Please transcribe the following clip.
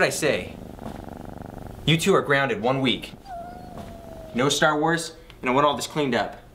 I say? You two are grounded 1 week. No Star Wars, and I want all this cleaned up.